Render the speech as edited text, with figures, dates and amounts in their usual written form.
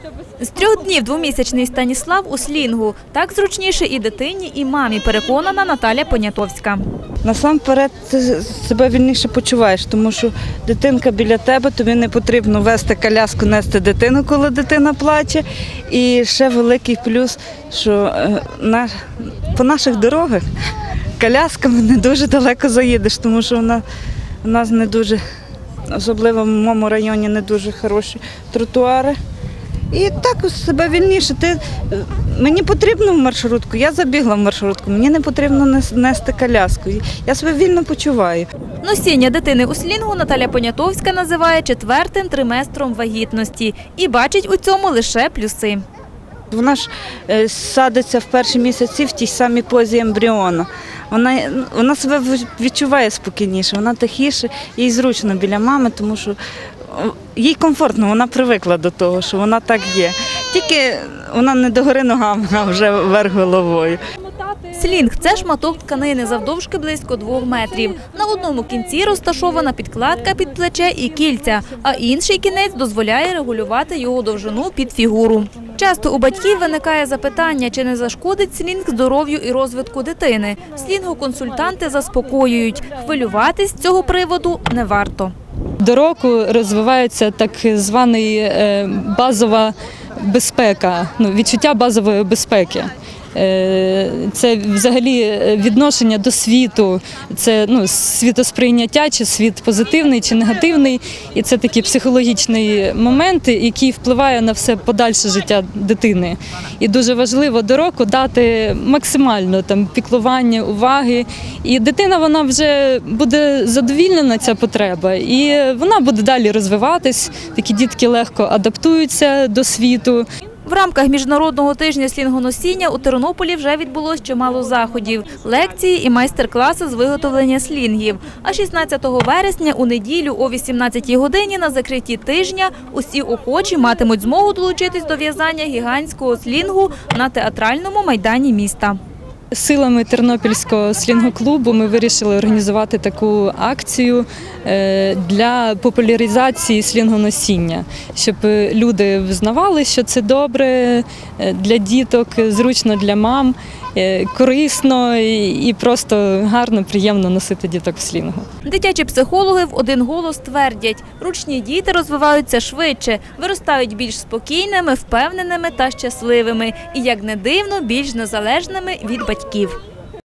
З 3 днів двомісячний Станіслав у слінгу. Так зручніше і дитині, і мамі, переконана Наталя Понятовська. Насамперед ти себе вільніше почуваєш, тому що дитинка біля тебе, тобі не потрібно вести коляску, нести дитину, коли дитина плаче. І ще великий плюс, що по наших дорогах колясками не дуже далеко заїдеш, тому що у нас не дуже, особливо в моєму районі, не дуже хороші тротуари. І так себе вільніше. Мені потрібно в маршрутку, я забігла в маршрутку, мені не потрібно нести коляску. Я себе вільно почуваю. Носіння дитини у слінгу Наталя Понятовська називає 4-м триместром вагітності і бачить у цьому лише плюси. Вона ж садиться в перші місяці в тій самій позі ембріону. Вона себе відчуває спокійніше, вона тихіше, їй зручно біля мами, тому що їй комфортно, вона привикла до того, що вона так є. Тільки вона не догори ногами, а вже вверх головою. Слінг – це шматок тканини завдовжки близько 2 метрів. На одному кінці розташована підкладка під плече і кільця, а інший кінець дозволяє регулювати його довжину під фігуру. Часто у батьків виникає запитання, чи не зашкодить слінг здоров'ю і розвитку дитини. Слінгоконсультанти заспокоюють, хвилюватись з цього приводу не варто. До року розвивається так звана базова безпека, відчуття базової безпеки. Це взагалі відношення до світу, це світосприйняття, чи світ позитивний, чи негативний. І це такий психологічний момент, який впливає на все подальше життя дитини. І дуже важливо до року дати максимально піклування, уваги. І дитина, вона вже буде задовільнена, ця потреба, і вона буде далі розвиватись. Такі дітки легко адаптуються до світу. В рамках Міжнародного тижня слінгоносіння у Тернополі вже відбулось чимало заходів – лекції і майстер-класи з виготовлення слінгів. А 16 вересня у неділю о 18-й годині на закритті тижня усі охочі матимуть змогу долучитись до в'язання гігантського слінгу на театральному майдані міста. Силами Тернопільського слінгоклубу ми вирішили організувати таку акцію для популяризації слінгоносіння, щоб люди визнавали, що це добре для діток, зручно для мам, корисно і просто гарно, приємно носити діток в слінгу. Дитячі психологи в один голос твердять, ручні діти розвиваються швидше, виростають більш спокійними, впевненими та щасливими і, як не дивно, більш незалежними від батьків.